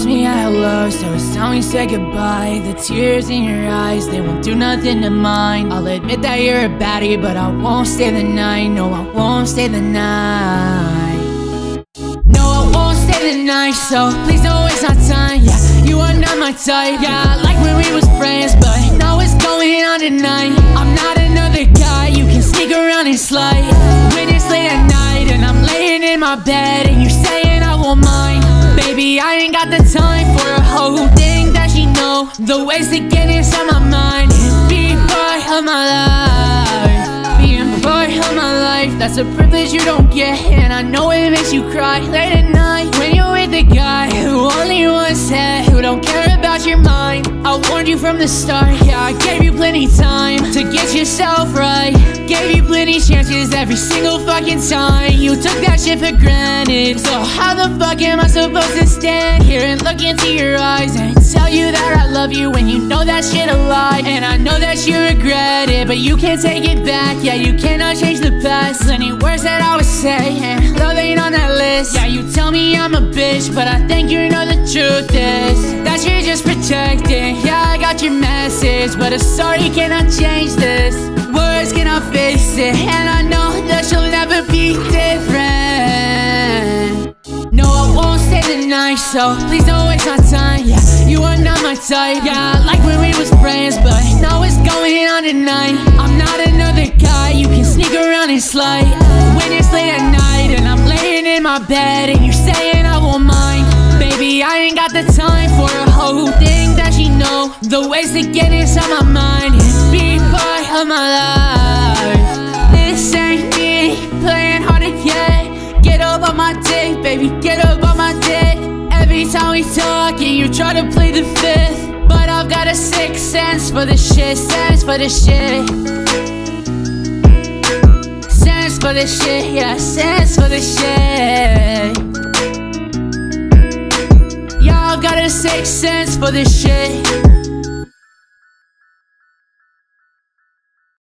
calls me at hello, so it's time we say goodbye. The tears in your eyes, they won't do nothing to mine. I'll admit that you're a baddie, but I won't stay the night. No, I won't stay the night. No, I won't stay the night, so please don't waste my time. Yeah, you are not my type. Yeah, I like when we was friends, but now what's going on tonight? I'm not another guy you can sneak around and slide. When it's late at night and I'm laying in my bed and you're saying I won't mind. Baby, I ain't got the time for a whole thing that she know. The ways to get inside my mind and be part of my life. Being part of my life, that's a privilege you don't get. And I know it makes you cry late at night when you're with a guy who only wants head, who don't care about your mind. I warned you from the start, yeah, I gave you plenty time to get yourself right. Gave you plenty chances every single fucking time. You took that shit for granted. So how the fuck am I supposed to stand here and look into your eyes and tell you that I love you when you know that shit a lie? And I know that you regret it, but you can't take it back. Yeah, you cannot change the past. Plenty words that I would say, and love ain't on that list. Yeah, you tell me I'm a bitch, but I think you know the truth is that you're just protecting. Yeah, I got your message, but a sorry cannot change this. Words cannot fix it, and I know that you'll never be different. No, I won't stay the night, so please don't waste my time. Yeah, you are not my type. Yeah, I like when we was friends, but now what's going on tonight? I'm not another guy you can sneak around and slide. When it's late at night and I'm laying in my bed and you're saying I won't mind. Baby, I ain't got the time for a whole thing that you know. The ways to get inside my mind and be part of my life. This ain't me playing hard to get. Get up on my dick, baby, get up on my dick. Every time we talk and you try to play the fifth, but I've got a sixth sense for the shit, sense for the shit. Sense for the shit, yeah, sense for the shit. Y'all got a sixth sense for this shit.